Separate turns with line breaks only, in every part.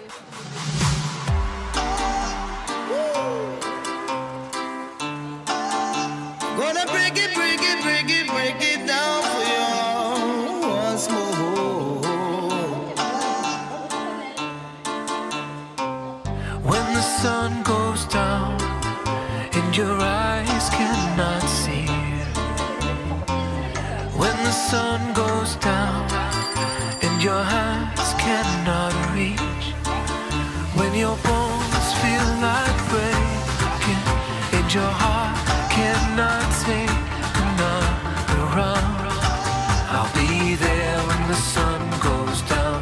Gonna break it, break it, break it, break it down for you once more.
When the sun goes down and your eyes cannot see, when the sun goes down and your hands cannot reach, when your bones feel like breaking and your heart cannot take another round, I'll be there when the sun goes down.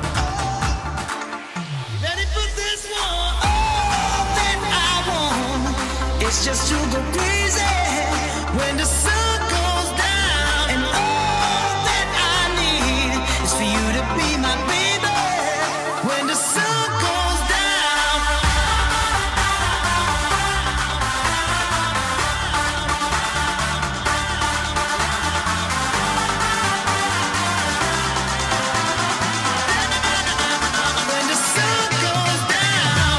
Ready for this one? All that I want is just to go crazy when the sun goes down, and all that I need is for you to be my baby when the sun goes down. When the sun goes down.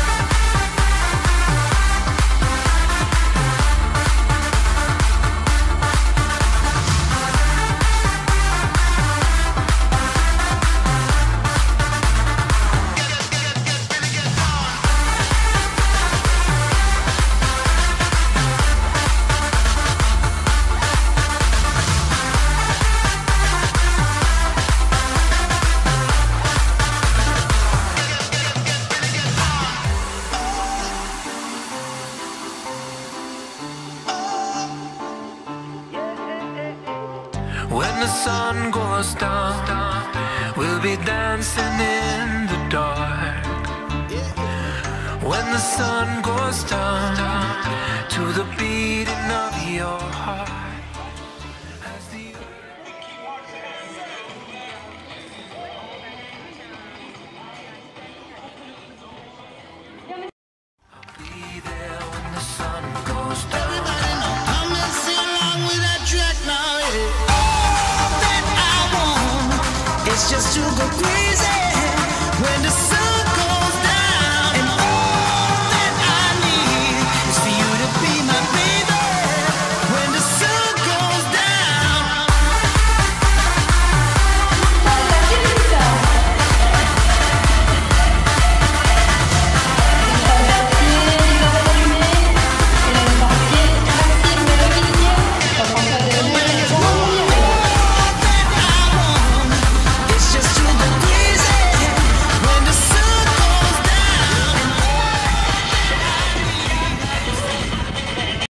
When the sun goes down, we'll be dancing in the dark. When the sun goes down,